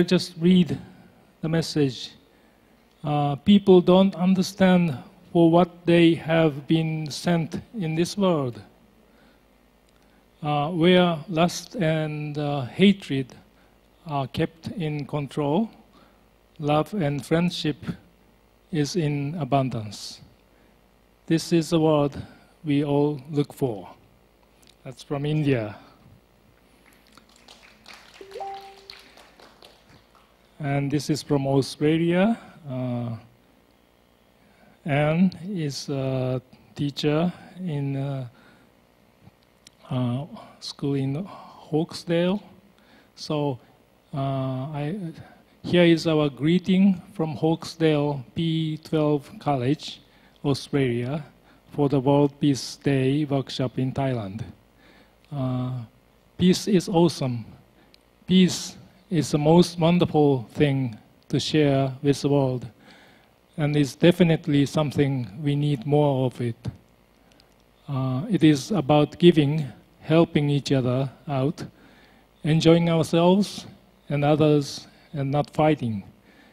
Just read the message. People don't understand for what they have been sent in this world. Where lust and hatred are kept in control, love and friendship is in abundance. This is the world we all look for. That's from India. And this is from Australia. Anne is a teacher in school in Hawkesdale. So here is our greeting from Hawkesdale P12 College, Australia, for the World Peace Day workshop in Thailand. Peace is awesome. Peace is the most wonderful thing to share with the world, and it's definitely something we need more of it. It is about giving, helping each other out, enjoying ourselves and others, and not fighting.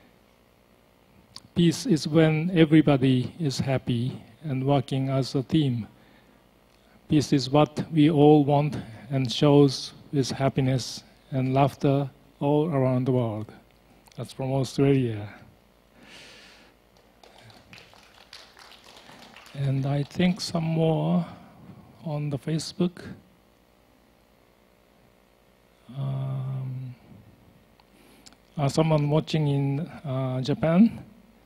Peace is when everybody is happy and working as a team. Peace is what we all want and shows with happiness and laughter all around the world. That's from Australia. And I think some more on the Facebook. Someone watching in Japan.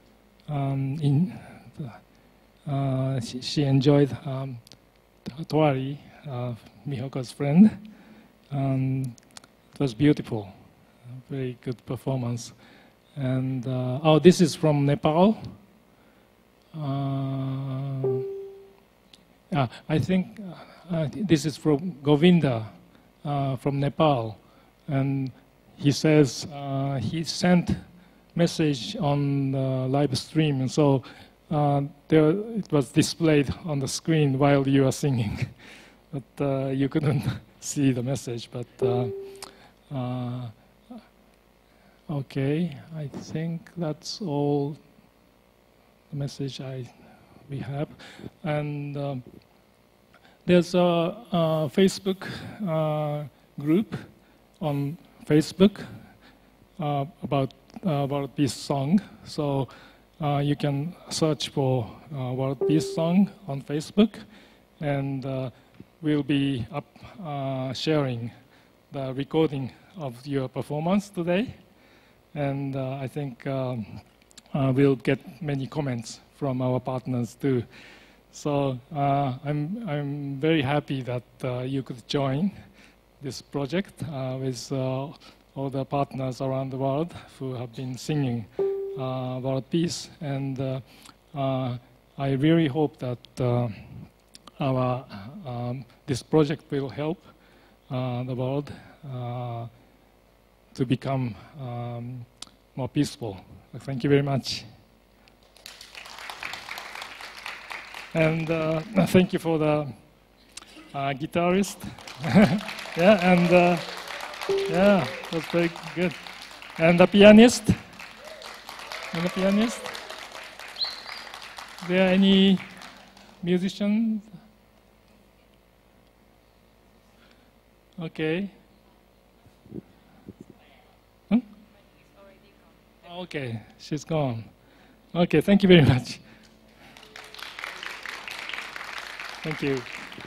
She enjoyed Toari, Mihoko's friend. It was beautiful. Very good performance. And oh, this is from Nepal. I think this is from Govinda from Nepal, and he says he sent message on the live stream, and so there it was displayed on the screen while you were singing, but you couldn't see the message. But okay, I think that's all the message we have. And there's a Facebook group on Facebook about World Peace Song. So you can search for World Peace Song on Facebook, and we'll be sharing the recording of your performance today. And I think we'll get many comments from our partners too. So I'm very happy that you could join this project with all the partners around the world who have been singing World Peace. And I really hope that this project will help the world to become more peaceful. Thank you very much. And thank you for the guitarist. Yeah, and yeah, that's very good. And the pianist. And the pianist. Are there any musicians? Okay. Okay, she's gone. Okay, thank you very much. Thank you.